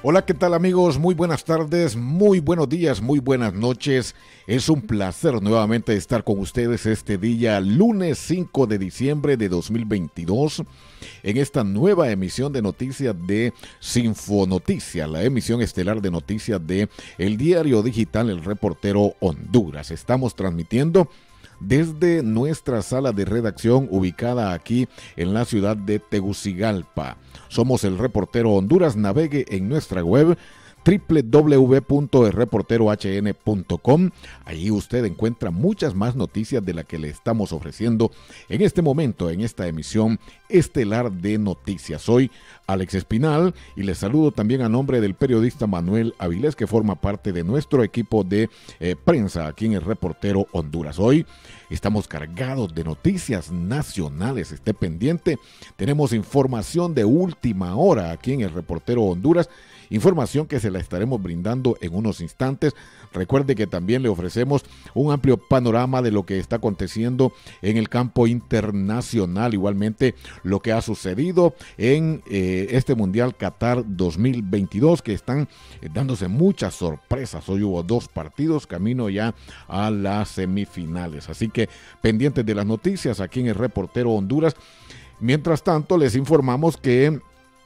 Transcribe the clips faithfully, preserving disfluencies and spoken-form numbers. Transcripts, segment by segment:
Hola, ¿qué tal amigos? Muy buenas tardes, muy buenos días, muy buenas noches. Es un placer nuevamente estar con ustedes este día, lunes cinco de diciembre de dos mil veintidós, en esta nueva emisión de noticias de Sinfonoticias, la emisión estelar de noticias de el diario digital El Reportero Honduras. Estamos transmitiendo desde nuestra sala de redacción ubicada aquí en la ciudad de Tegucigalpa. Somos El Reportero Honduras. Navegue en nuestra web doble u doble u doble u punto el reportero h n punto com. Allí usted encuentra muchas más noticias de las que le estamos ofreciendo en este momento, en esta emisión estelar de noticias. Soy Alex Espinal y les saludo también a nombre del periodista Manuel Avilés, que forma parte de nuestro equipo de eh, prensa aquí en El Reportero Honduras. Hoy estamos cargados de noticias nacionales. Esté pendiente, tenemos información de última hora aquí en El Reportero Honduras. Información que se la estaremos brindando en unos instantes. Recuerde que también le ofrecemos un amplio panorama de lo que está aconteciendo en el campo internacional. Igualmente lo que ha sucedido en eh, este Mundial Qatar dos mil veintidós, que están eh, dándose muchas sorpresas. Hoy hubo dos partidos camino ya a las semifinales. Así que pendientes de las noticias aquí en El Reportero Honduras. Mientras tanto les informamos que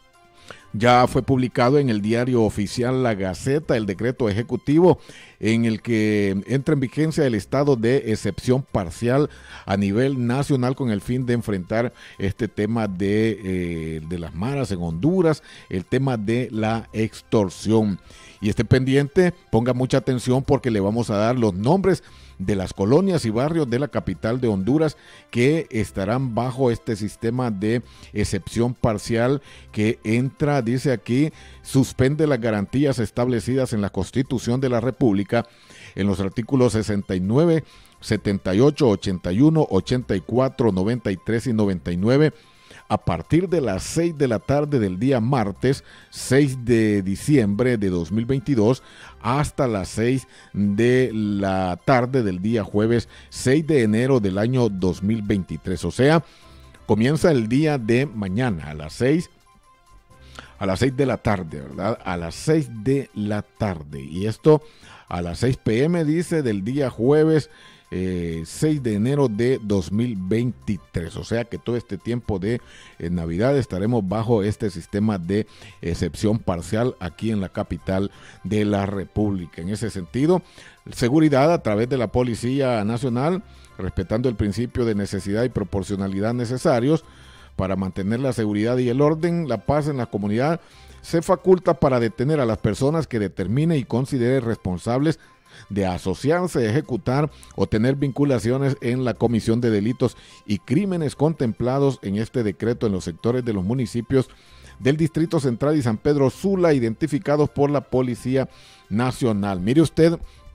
ya fue publicado en el diario oficial La Gaceta el decreto ejecutivo en el que entra en vigencia el estado de excepción parcial a nivel nacional con el fin de enfrentar este tema de, eh, de las maras en Honduras, el tema de la extorsión. Y esté pendiente, ponga mucha atención porque le vamos a dar los nombres de las colonias y barrios de la capital de Honduras que estarán bajo este sistema de excepción parcial que entra, dice aquí, suspende las garantías establecidas en la Constitución de la República en los artículos sesenta y nueve, setenta y ocho, ochenta y uno, ochenta y cuatro, noventa y tres y noventa y nueve. A partir de las seis de la tarde del día martes seis de diciembre de dos mil veintidós hasta las seis de la tarde del día jueves seis de enero del año dos mil veintitrés. O sea, comienza el día de mañana a las seis a las seis de la tarde, ¿verdad? A las seis de la tarde. Y esto a las seis pe eme, dice, del día jueves Eh, seis de enero de dos mil veintitrés, o sea que todo este tiempo de eh, Navidad estaremos bajo este sistema de excepción parcial aquí en la capital de la República. En ese sentido, seguridad a través de la Policía Nacional, respetando el principio de necesidad y proporcionalidad necesarios para mantener la seguridad y el orden, la paz en la comunidad, se faculta para detener a las personas que determine y considere responsables de asociarse, ejecutar o tener vinculaciones en la comisión de delitos y crímenes contemplados en este decreto en los sectores de los municipios del Distrito Central y San Pedro Sula, identificados por la Policía Nacional. Mire usted,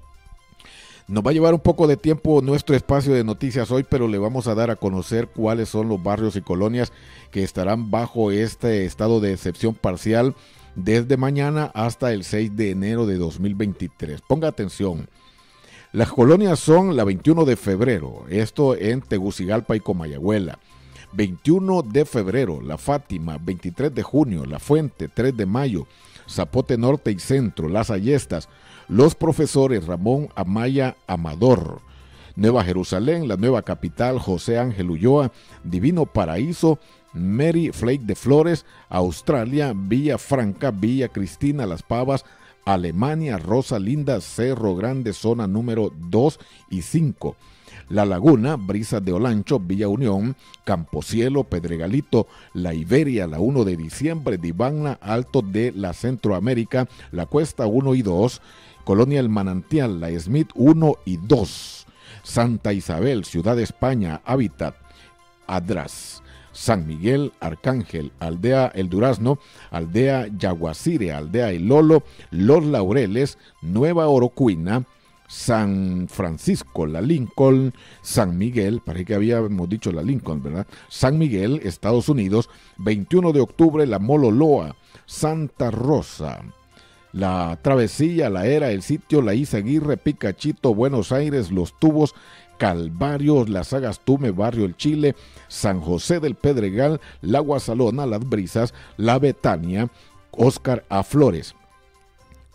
nos va a llevar un poco de tiempo nuestro espacio de noticias hoy, pero le vamos a dar a conocer cuáles son los barrios y colonias que estarán bajo este estado de excepción parcial desde mañana hasta el seis de enero de dos mil veintitrés. Ponga atención. Las colonias son la veintiuno de febrero, esto en Tegucigalpa y Comayagüela. veintiuno de febrero, La Fátima. veintitrés de junio, La Fuente. tres de mayo, Zapote Norte y Centro. Las Ayestas. Los Profesores, Ramón Amaya Amador. Nueva Jerusalén, la nueva capital, José Ángel Ulloa. Divino Paraíso, Mary Flake de Flores. Australia, Villa Franca, Villa Cristina, Las Pavas. Alemania, Rosa Linda, Cerro Grande, zona número dos y cinco. La Laguna, Brisas de Olancho, Villa Unión, Camposielo, Pedregalito, La Iberia, la uno de diciembre, Divagna, Alto de la Centroamérica, La Cuesta uno y dos, Colonia El Manantial, La Smith uno y dos, Santa Isabel, Ciudad de España, Hábitat, Adras, San Miguel, Arcángel, Aldea El Durazno, Aldea Yaguacire, Aldea El Lolo, Los Laureles, Nueva Orocuina, San Francisco, La Lincoln, San Miguel, parece que habíamos dicho La Lincoln, ¿verdad? San Miguel, Estados Unidos, veintiuno de octubre, La Mololoa, Santa Rosa, La Travesilla, La Era, El Sitio, La Izaguirre, Picachito, Buenos Aires, Los Tubos, Calvario, Las Agastume, Barrio El Chile, San José del Pedregal, La Guasalona, Las Brisas, La Betania, Óscar A. Flores.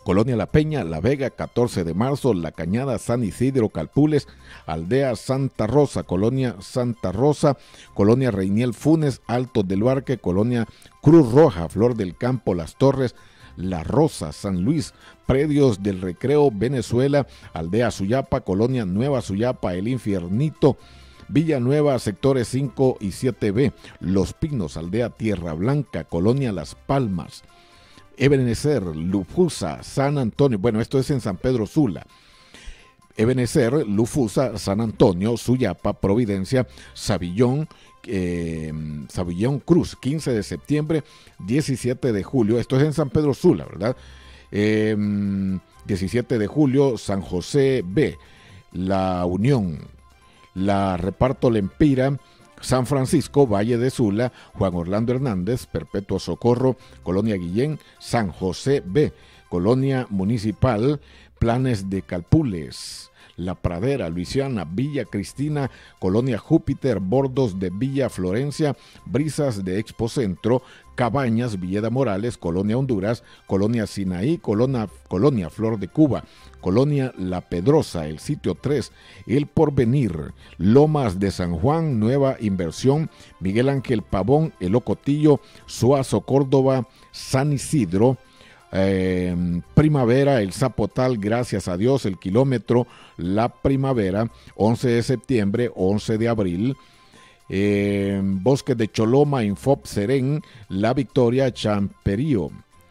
Colonia La Peña, La Vega, catorce de marzo, La Cañada, San Isidro, Calpules, Aldea Santa Rosa, Colonia Santa Rosa, Colonia Reiniel Funes, Alto del Barque, Colonia Cruz Roja, Flor del Campo, Las Torres, La Rosa, San Luis, Predios del Recreo, Venezuela, Aldea Suyapa, Colonia Nueva Suyapa, El Infiernito, Villanueva, sectores cinco y siete B, Los Pinos, Aldea Tierra Blanca, Colonia Las Palmas, Ebenecer, Lufusa, San Antonio, bueno, esto es en San Pedro Sula, Ebenecer, Lufusa, San Antonio, Suyapa, Providencia, Savillón, eh, Savillón Cruz, quince de septiembre, diecisiete de julio, esto es en San Pedro Sula, ¿verdad? Eh, diecisiete de julio, San José B, La Unión, La Reparto Lempira, San Francisco, Valle de Sula, Juan Orlando Hernández, Perpetuo Socorro, Colonia Guillén, San José B, Colonia Municipal, Planes de Calpules, La Pradera, Luisiana, Villa Cristina, Colonia Júpiter, Bordos de Villa Florencia, Brisas de Expo Centro, Cabañas, Villeda Morales, Colonia Honduras, Colonia Sinaí, Colonia, Colonia Flor de Cuba, Colonia La Pedrosa, El Sitio tres, El Porvenir, Lomas de San Juan, Nueva Inversión, Miguel Ángel Pavón, El Ocotillo, Suazo, Córdoba, San Isidro, Eh, Primavera, El Zapotal, Gracias a Dios, El Kilómetro, La Primavera, once de septiembre, once de abril, eh, Bosque de Choloma, Infop Serén, La Victoria, Champerío,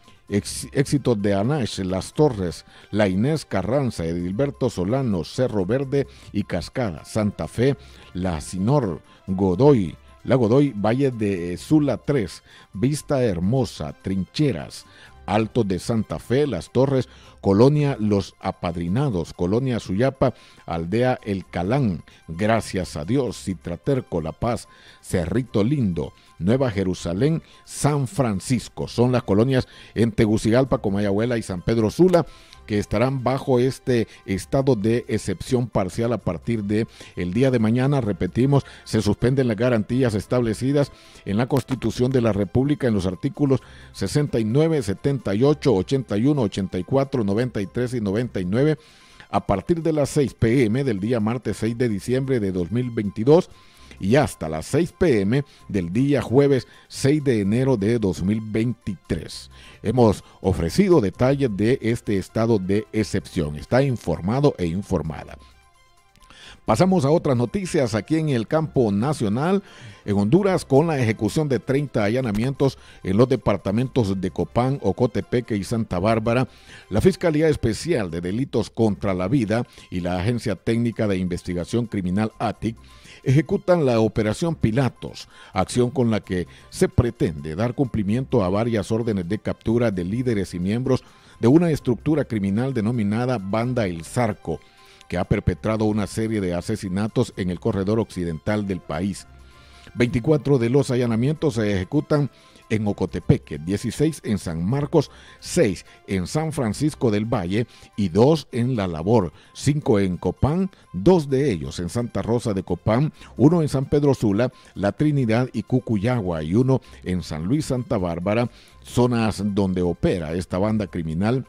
Ex, Éxitos de Anash, Las Torres, La Inés Carranza, Edilberto Solano, Cerro Verde y Cascada, Santa Fe, La Sinor, Godoy, La Godoy, Valle de Sula tres, Vista Hermosa, Trincheras, Alto de Santa Fe, Las Torres, Colonia Los Apadrinados, Colonia Suyapa, Aldea El Calán, Gracias a Dios, Citraterco, La Paz, Cerrito Lindo, Nueva Jerusalén, San Francisco. Son las colonias en Tegucigalpa, Comayagüela y San Pedro Sula, que estarán bajo este estado de excepción parcial a partir de el día de mañana. Repetimos, se suspenden las garantías establecidas en la Constitución de la República en los artículos sesenta y nueve, setenta y ocho, ochenta y uno, ochenta y cuatro, noventa y tres y noventa y nueve a partir de las seis pe eme del día martes seis de diciembre de dos mil veintidós y hasta las seis pe eme del día jueves seis de enero de dos mil veintitrés. Hemos ofrecido detalles de este estado de excepción. Está informado e informada. Pasamos a otras noticias aquí en el campo nacional. En Honduras, con la ejecución de treinta allanamientos en los departamentos de Copán, Ocotepeque y Santa Bárbara, la Fiscalía Especial de Delitos contra la Vida y la Agencia Técnica de Investigación Criminal A T I C ejecutan la Operación Pilatos, acción con la que se pretende dar cumplimiento a varias órdenes de captura de líderes y miembros de una estructura criminal denominada Banda El Zarco, que ha perpetrado una serie de asesinatos en el corredor occidental del país. veinticuatro de los allanamientos se ejecutan en Ocotepeque, dieciséis en San Marcos, seis en San Francisco del Valle y dos en La Labor, cinco en Copán, dos de ellos en Santa Rosa de Copán, uno en San Pedro Sula, La Trinidad y Cucuyagua y uno en San Luis Santa Bárbara, zonas donde opera esta banda criminal,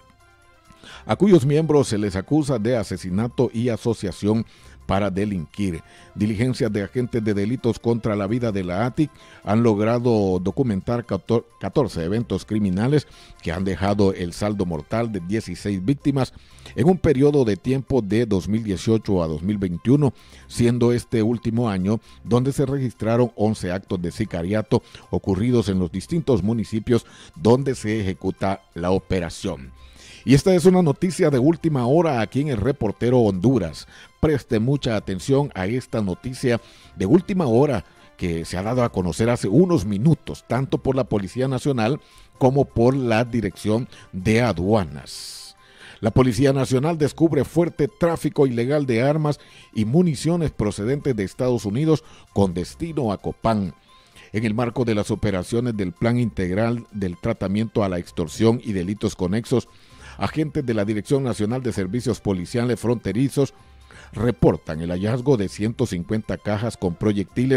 a cuyos miembros se les acusa de asesinato y asociación para delinquir. Diligencias de agentes de delitos contra la vida de la A T I C han logrado documentar catorce eventos criminales que han dejado el saldo mortal de dieciséis víctimas en un periodo de tiempo de dos mil dieciocho a dos mil veintiuno, siendo este último año donde se registraron once actos de sicariato ocurridos en los distintos municipios donde se ejecuta la operación. Y esta es una noticia de última hora aquí en el Reportero Honduras. Preste mucha atención a esta noticia de última hora que se ha dado a conocer hace unos minutos, tanto por la Policía Nacional como por la Dirección de Aduanas. La Policía Nacional descubre fuerte tráfico ilegal de armas y municiones procedentes de Estados Unidos con destino a Copán. En el marco de las operaciones del Plan Integral del Tratamiento a la Extorsión y Delitos Conexos, agentes de la Dirección Nacional de Servicios Policiales Fronterizos reportan el hallazgo de ciento cincuenta cajas con proyectiles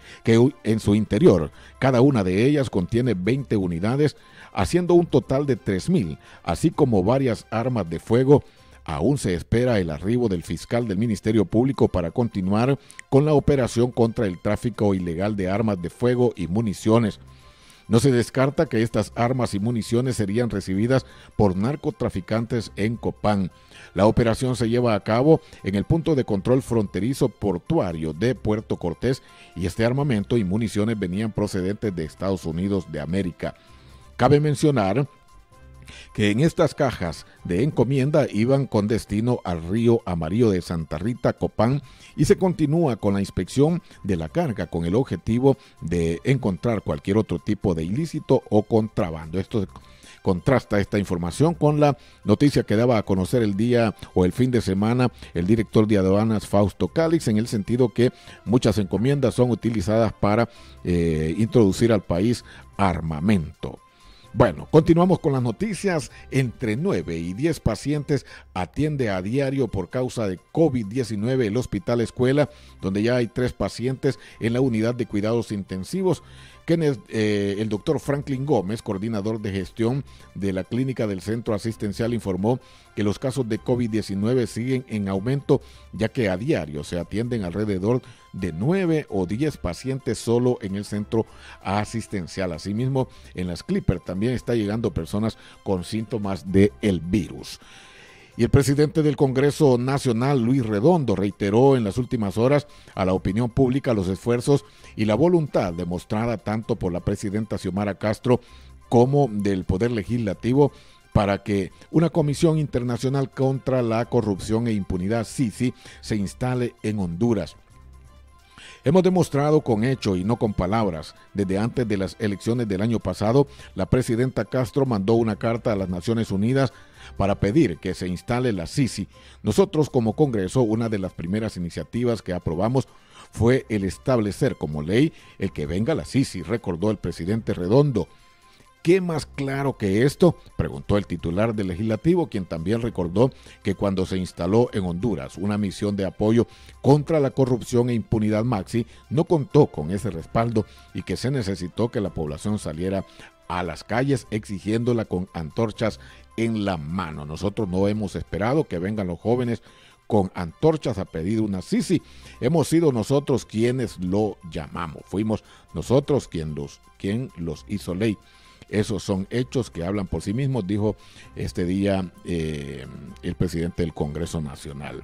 que en su interior cada una de ellas contiene veinte unidades, haciendo un total de tres mil, así como varias armas de fuego. Aún se espera el arribo del fiscal del Ministerio Público para continuar con la operación contra el tráfico ilegal de armas de fuego y municiones. No se descarta que estas armas y municiones serían recibidas por narcotraficantes en Copán. La operación se lleva a cabo en el punto de control fronterizo portuario de Puerto Cortés y este armamento y municiones venían procedentes de Estados Unidos de América. Cabe mencionar que en estas cajas de encomienda iban con destino al río Amarillo de Santa Rita, Copán, y se continúa con la inspección de la carga con el objetivo de encontrar cualquier otro tipo de ilícito o contrabando. Esto contrasta esta información con la noticia que daba a conocer el día o el fin de semana el director de aduanas Fausto Calix, en el sentido que muchas encomiendas son utilizadas para eh, introducir al país armamento. Bueno, continuamos con las noticias. Entre nueve y diez pacientes atiende a diario por causa de COVID diecinueve el Hospital Escuela, donde ya hay tres pacientes en la unidad de cuidados intensivos. Quien, eh, el doctor Franklin Gómez, coordinador de gestión de la clínica del centro asistencial, informó que los casos de COVID diecinueve siguen en aumento, ya que a diario se atienden alrededor de nueve o diez pacientes solo en el centro asistencial. Asimismo, en las Clipper también está llegando personas con síntomas del virus. Y el presidente del Congreso Nacional, Luis Redondo, reiteró en las últimas horas a la opinión pública los esfuerzos y la voluntad demostrada tanto por la presidenta Xiomara Castro como del Poder Legislativo para que una comisión internacional contra la corrupción e impunidad, C I C I, se instale en Honduras. Hemos demostrado con hecho y no con palabras. Desde antes de las elecciones del año pasado, la presidenta Castro mandó una carta a las Naciones Unidas para pedir que se instale la C I C I. Nosotros como Congreso, una de las primeras iniciativas que aprobamos fue el establecer como ley el que venga la C I C I, recordó el presidente Redondo. ¿Qué más claro que esto?, preguntó el titular del Legislativo, quien también recordó que cuando se instaló en Honduras una misión de apoyo contra la corrupción e impunidad maxi, no contó con ese respaldo y que se necesitó que la población saliera a las calles exigiéndola con antorchas en la mano. Nosotros no hemos esperado que vengan los jóvenes con antorchas a pedir una C I C I. Hemos sido nosotros quienes lo llamamos. Fuimos nosotros quien los, quien los hizo ley. Esos son hechos que hablan por sí mismos, dijo este día eh, el presidente del Congreso Nacional.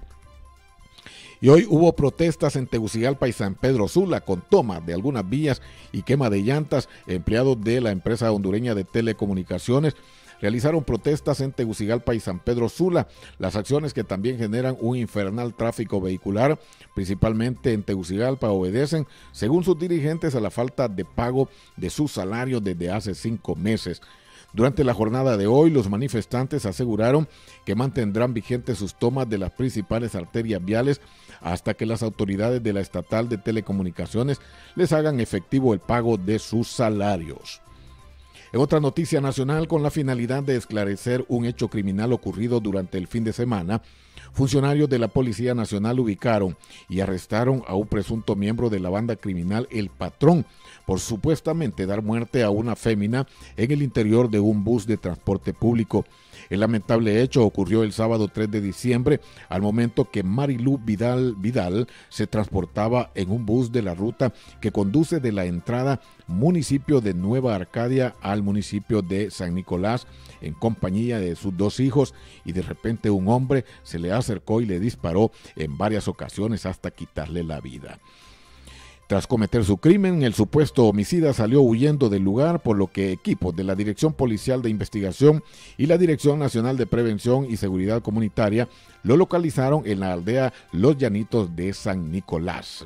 Y hoy hubo protestas en Tegucigalpa y San Pedro Sula con toma de algunas vías y quema de llantas. Empleados de la empresa hondureña de telecomunicaciones realizaron protestas en Tegucigalpa y San Pedro Sula, las acciones que también generan un infernal tráfico vehicular, principalmente en Tegucigalpa, obedecen, según sus dirigentes, a la falta de pago de sus salarios desde hace cinco meses. Durante la jornada de hoy, los manifestantes aseguraron que mantendrán vigentes sus tomas de las principales arterias viales hasta que las autoridades de la Estatal de Telecomunicaciones les hagan efectivo el pago de sus salarios. En otra noticia nacional, con la finalidad de esclarecer un hecho criminal ocurrido durante el fin de semana, funcionarios de la Policía Nacional ubicaron y arrestaron a un presunto miembro de la banda criminal El Patrón por supuestamente dar muerte a una fémina en el interior de un bus de transporte público. El lamentable hecho ocurrió el sábado tres de diciembre, al momento que Marilú Vidal Vidal se transportaba en un bus de la ruta que conduce de la entrada municipio de Nueva Arcadia al municipio de San Nicolás, en compañía de sus dos hijos, y de repente un hombre se le acercó y le disparó en varias ocasiones hasta quitarle la vida. Tras cometer su crimen, el supuesto homicida salió huyendo del lugar, por lo que equipos de la Dirección Policial de Investigación y la Dirección Nacional de Prevención y Seguridad Comunitaria lo localizaron en la aldea Los Llanitos de San Nicolás.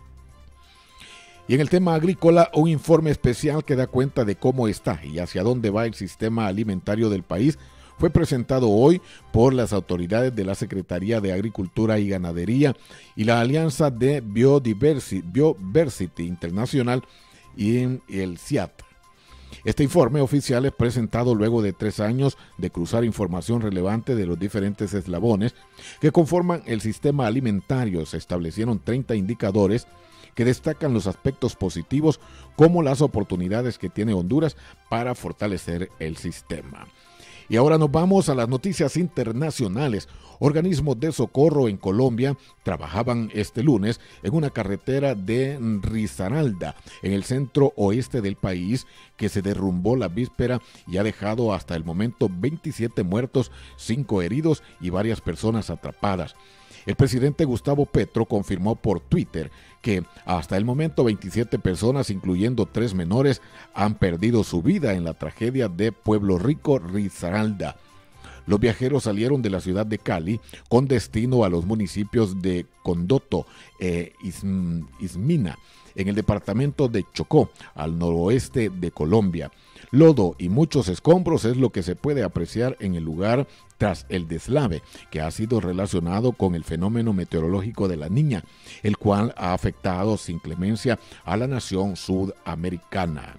Y en el tema agrícola, un informe especial que da cuenta de cómo está y hacia dónde va el sistema alimentario del país fue presentado hoy por las autoridades de la Secretaría de Agricultura y Ganadería y la Alianza de Biodiversity, Biodiversity Internacional y en el C I A T. Este informe oficial es presentado luego de tres años de cruzar información relevante de los diferentes eslabones que conforman el sistema alimentario. Se establecieron treinta indicadores que destacan los aspectos positivos como las oportunidades que tiene Honduras para fortalecer el sistema. Y ahora nos vamos a las noticias internacionales. Organismos de socorro en Colombia trabajaban este lunes en una carretera de Risaralda, en el centro oeste del país, que se derrumbó la víspera y ha dejado hasta el momento veintisiete muertos, cinco heridos y varias personas atrapadas. El presidente Gustavo Petro confirmó por Twitter que hasta el momento veintisiete personas, incluyendo tres menores, han perdido su vida en la tragedia de Pueblo Rico, Risaralda. Los viajeros salieron de la ciudad de Cali con destino a los municipios de Condoto e Ismina, en el departamento de Chocó, al noroeste de Colombia. Lodo y muchos escombros es lo que se puede apreciar en el lugar tras el deslave, que ha sido relacionado con el fenómeno meteorológico de la Niña, el cual ha afectado sin clemencia a la nación sudamericana.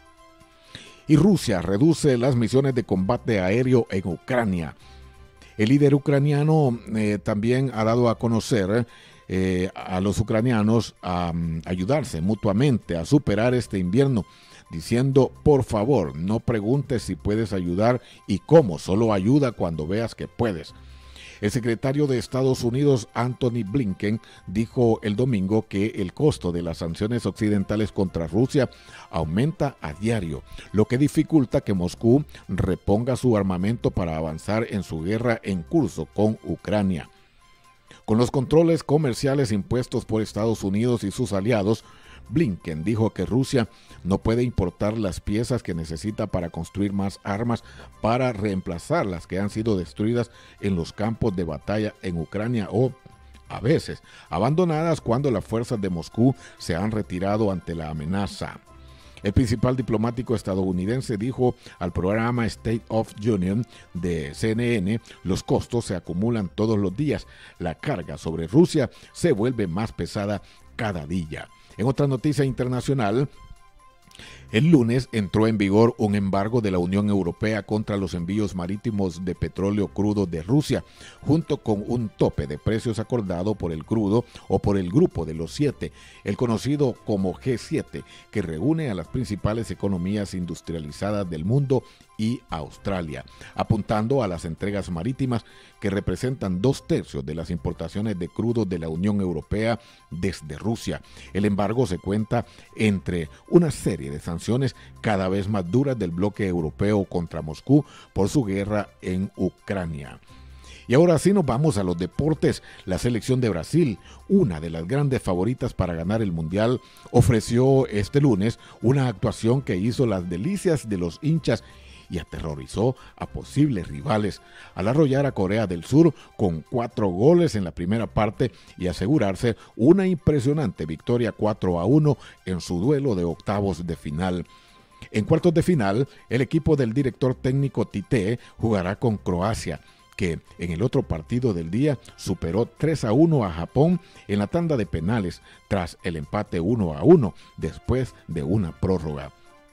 Y Rusia reduce las misiones de combate aéreo en Ucrania. El líder ucraniano eh, también ha dado a conocer eh, a los ucranianos a um, ayudarse mutuamente a superar este invierno, diciendo: por favor, no preguntes si puedes ayudar y cómo, solo ayuda cuando veas que puedes. El secretario de Estados Unidos, Anthony Blinken, dijo el domingo que el costo de las sanciones occidentales contra Rusia aumenta a diario, lo que dificulta que Moscú reponga su armamento para avanzar en su guerra en curso con Ucrania. Con los controles comerciales impuestos por Estados Unidos y sus aliados, Blinken dijo que Rusia no puede importar las piezas que necesita para construir más armas para reemplazar las que han sido destruidas en los campos de batalla en Ucrania o, a veces, abandonadas cuando las fuerzas de Moscú se han retirado ante la amenaza. El principal diplomático estadounidense dijo al programa State of the Union de C N N: los costos se acumulan todos los días, la carga sobre Rusia se vuelve más pesada cada día. En otra noticia internacional, el lunes entró en vigor un embargo de la Unión Europea contra los envíos marítimos de petróleo crudo de Rusia, junto con un tope de precios acordado por el crudo o por el Grupo de los Siete, el conocido como G siete, que reúne a las principales economías industrializadas del mundo y Australia, apuntando a las entregas marítimas que representan dos tercios de las importaciones de crudo de la Unión Europea desde Rusia. El embargo se cuenta entre una serie de sanciones cada vez más duras del bloque europeo contra Moscú por su guerra en Ucrania. Y ahora sí nos vamos a los deportes. La selección de Brasil, una de las grandes favoritas para ganar el Mundial, ofreció este lunes una actuación que hizo las delicias de los hinchas y aterrorizó a posibles rivales al arrollar a Corea del Sur con cuatro goles en la primera parte y asegurarse una impresionante victoria cuatro a uno en su duelo de octavos de final. En cuartos de final, el equipo del director técnico Tite jugará con Croacia, que en el otro partido del día superó tres a uno a Japón en la tanda de penales tras el empate uno a uno después de una prórroga.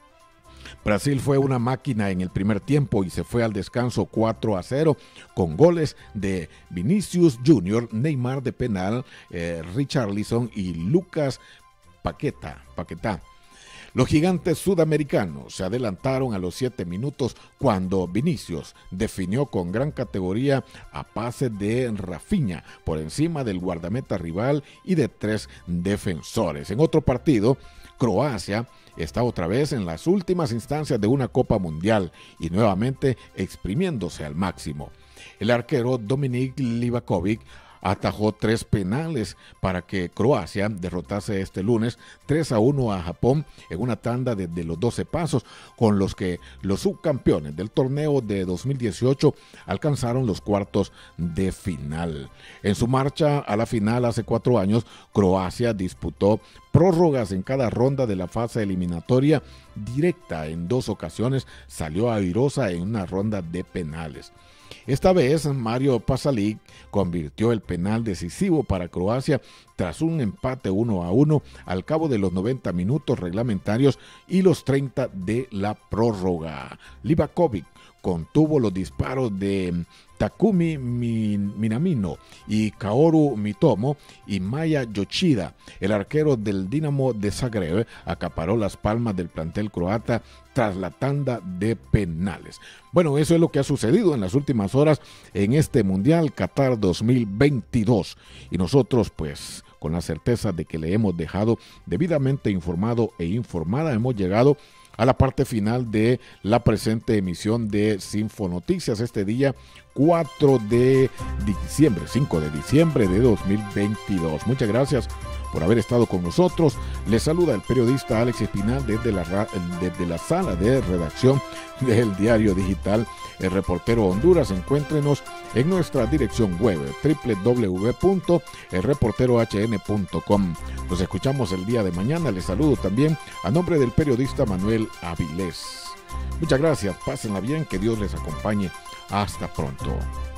Brasil fue una máquina en el primer tiempo y se fue al descanso cuatro a cero con goles de Vinicius Junior, Neymar de penal, eh, Richarlison y Lucas Paquetá. Paquetá. Los gigantes sudamericanos se adelantaron a los siete minutos cuando Vinicius definió con gran categoría a pase de Rafinha por encima del guardameta rival y de tres defensores. En otro partido, Croacia está otra vez en las últimas instancias de una Copa Mundial y nuevamente exprimiéndose al máximo. El arquero Dominik Livakovic atajó tres penales para que Croacia derrotase este lunes tres a uno a Japón en una tanda de, de los doce pasos, con los que los subcampeones del torneo de dos mil dieciocho alcanzaron los cuartos de final. En su marcha a la final hace cuatro años, Croacia disputó prórrogas en cada ronda de la fase eliminatoria directa. En dos ocasiones salió airosa en una ronda de penales. Esta vez, Mario Pasalic convirtió el penal decisivo para Croacia tras un empate uno a uno al cabo de los noventa minutos reglamentarios y los treinta de la prórroga. Livakovic contuvo los disparos de Takumi Minamino y Kaoru Mitomo y Maya Yoshida. El arquero del Dinamo de Zagreb acaparó las palmas del plantel croata tras la tanda de penales. Bueno, eso es lo que ha sucedido en las últimas horas en este Mundial Qatar dos mil veintidós. Y nosotros, pues, con la certeza de que le hemos dejado debidamente informado e informada, hemos llegado a la parte final de la presente emisión de Sinfo Noticias este día cuatro de diciembre, cinco de diciembre de dos mil veintidós. Muchas gracias por haber estado con nosotros. Les saluda el periodista Alex Espinal desde la, desde la sala de redacción del diario digital El Reportero Honduras. Encuéntrenos en nuestra dirección web doble u doble u doble u punto el reportero h n punto com. Nos escuchamos el día de mañana. Les saludo también a nombre del periodista Manuel Avilés. Muchas gracias, pásenla bien, que Dios les acompañe. Hasta pronto.